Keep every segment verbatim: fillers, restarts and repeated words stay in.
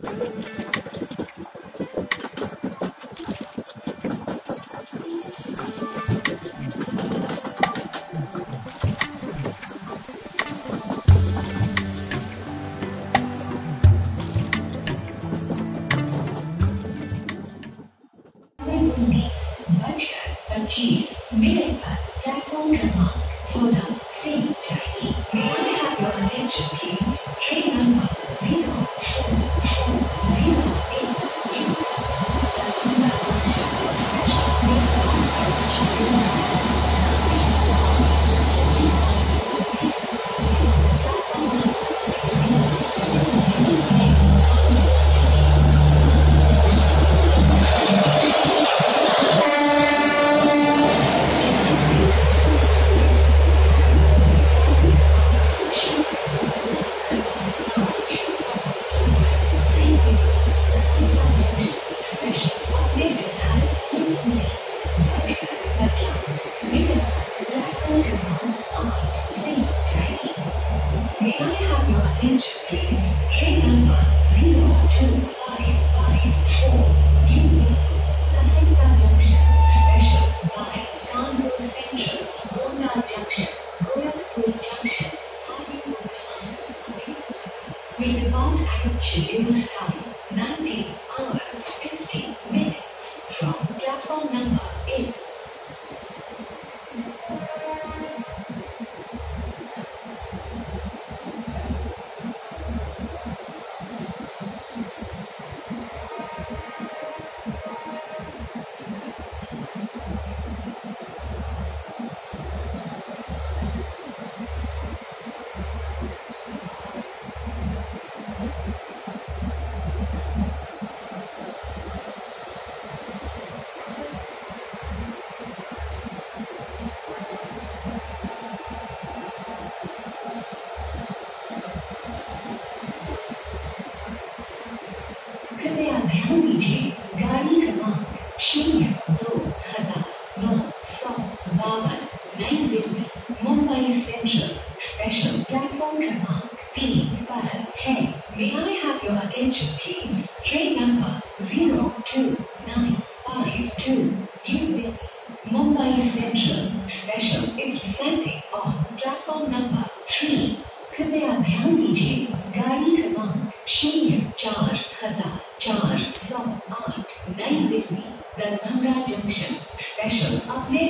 Mumbai Central, special platform क्रमांक तीन पर है. May I have your attention please? Train number zero two nine five two. You will Mumbai Central, special is standing on platform number three. कृपया ध्यान दीजिए गाड़ी क्रमांक शून्य चार हजार चार सौ आठ नई दिल्ली दरभंगा जंक्शन स्पेशल अपने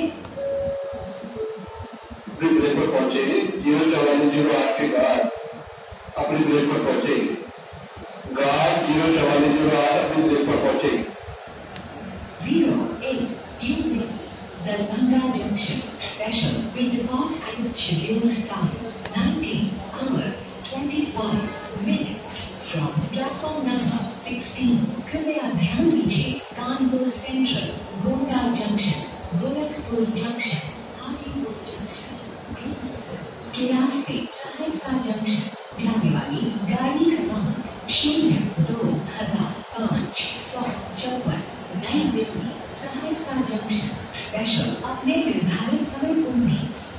अपनी ब्रेक पर पहुंचे जीरो चौवालीस जीरो आठ के बाद अपनी ब्रेक पर पहुंचे गार्ड जीरो चौवालीस जीरो आठ अपनी ब्रेक पर पहुंचे zero eight unit Darbhanga junction special will depart at the scheduled time nineteen hours twenty-five minutes from platform number sixteen. कृपया ध्यान दीजिए Kanpur central Gonda junction Gorakhpur junction Hajipur junction Kirasi Saharsa junction जाने वाली गाड़ी क्रमांक शून्य दो हजार पाँच सौ चौवन नई दिल्ली सहरसा जंक्शन स्पेशल अपने निर्धारित समय पूरी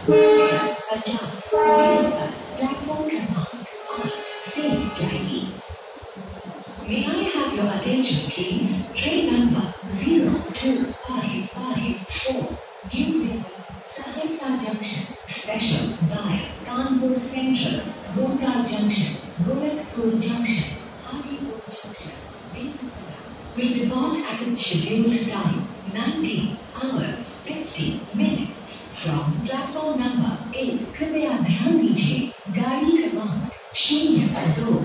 प्लेटफॉर्म क्रमांक आठ से जाएगी. May I have your attention please? Train number zero two five five four. Using Saharsa Junction, special by Kanpur Central, Gonda Junction, Gorakhpur Junction, Hajipur Junction. Will depart at its scheduled time nineteen hours fifty minutes from platform number eight. कृपया ध्यान दीजिए गाड़ी क्रमांक शून्य दो